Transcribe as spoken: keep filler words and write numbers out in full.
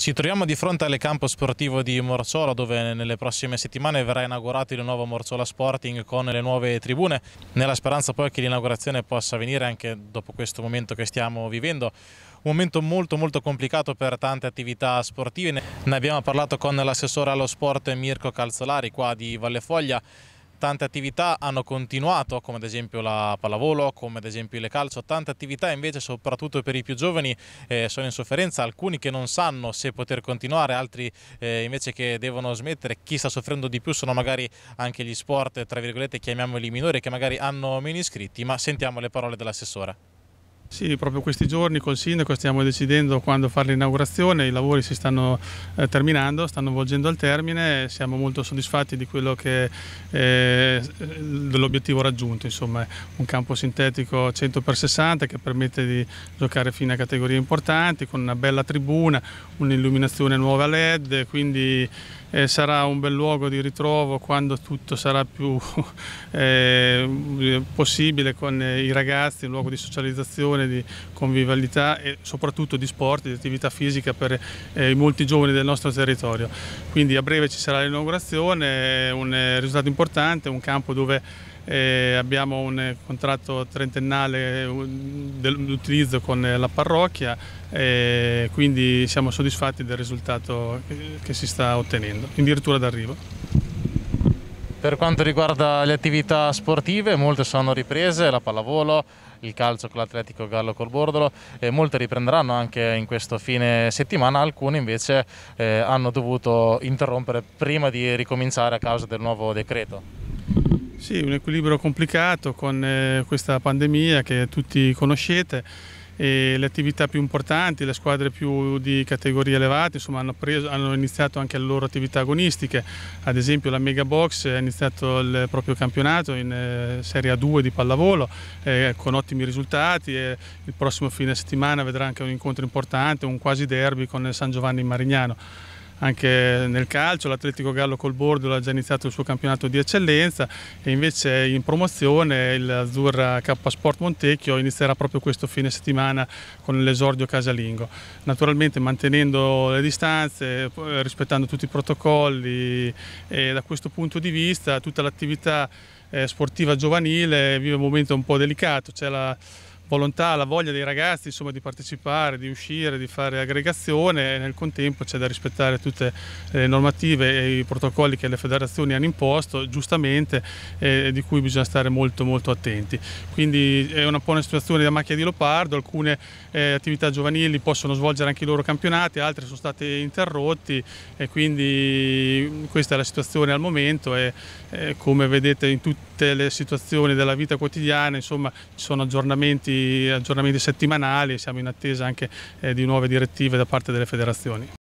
Ci troviamo di fronte al campo sportivo di Morzola, dove nelle prossime settimane verrà inaugurato il nuovo Morzola Sporting con le nuove tribune, nella speranza poi che l'inaugurazione possa avvenire anche dopo questo momento che stiamo vivendo. Un momento molto molto complicato per tante attività sportive. Ne abbiamo parlato con l'assessore allo sport Mirko Calzolari qua di Vallefoglia. Tante attività hanno continuato, come ad esempio la pallavolo, come ad esempio il calcio. Tante attività invece, soprattutto per i più giovani, eh, sono in sofferenza. Alcuni che non sanno se poter continuare, altri eh, invece che devono smettere. Chi sta soffrendo di più sono magari anche gli sport, tra virgolette, chiamiamoli minori, che magari hanno meno iscritti. Ma sentiamo le parole dell'assessore. Sì, proprio questi giorni col sindaco stiamo decidendo quando fare l'inaugurazione, i lavori si stanno eh, terminando, stanno volgendo al termine, siamo molto soddisfatti di quello che eh, dell'obiettivo raggiunto, insomma è un campo sintetico cento per sessanta che permette di giocare fino a categorie importanti, con una bella tribuna, un'illuminazione nuova L E D, quindi eh, sarà un bel luogo di ritrovo quando tutto sarà più eh, possibile con i ragazzi, un luogo di socializzazione, di convivialità e soprattutto di sport, di attività fisica per eh, i molti giovani del nostro territorio. Quindi a breve ci sarà l'inaugurazione, un eh, risultato importante, un campo dove eh, abbiamo un eh, contratto trentennale dell'utilizzo con la parrocchia e quindi siamo soddisfatti del risultato che, che si sta ottenendo, addirittura d'arrivo. Per quanto riguarda le attività sportive, molte sono riprese, la pallavolo, il calcio con l'Atletico Gallo col Bordolo, e molte riprenderanno anche in questo fine settimana, alcune invece eh, hanno dovuto interrompere prima di ricominciare a causa del nuovo decreto. Sì, un equilibrio complicato con eh, questa pandemia che tutti conoscete. E le attività più importanti, le squadre più di categorie elevate insomma, hanno, preso, hanno iniziato anche le loro attività agonistiche, ad esempio la Mega Box ha iniziato il proprio campionato in eh, Serie A due di pallavolo eh, con ottimi risultati e il prossimo fine settimana vedrà anche un incontro importante, un quasi derby con San Giovanni in Marignano. Anche nel calcio l'Atletico Gallo col Bordolo ha già iniziato il suo campionato di eccellenza e invece in promozione l'Azzurra K Sport Montecchio inizierà proprio questo fine settimana con l'esordio casalingo. Naturalmente mantenendo le distanze, rispettando tutti i protocolli e da questo punto di vista tutta l'attività sportiva giovanile vive un momento un po' delicato. C'è la volontà, la voglia dei ragazzi insomma, di partecipare, di uscire, di fare aggregazione e nel contempo c'è da rispettare tutte le normative e i protocolli che le federazioni hanno imposto giustamente e di cui bisogna stare molto molto attenti. Quindi è una buona situazione da macchia di leopardo, alcune eh, attività giovanili possono svolgere anche i loro campionati, altre sono state interrotti e quindi questa è la situazione al momento e eh, come vedete in tutte le situazioni della vita quotidiana insomma ci sono aggiornamenti aggiornamenti settimanali e siamo in attesa anche eh, di nuove direttive da parte delle federazioni.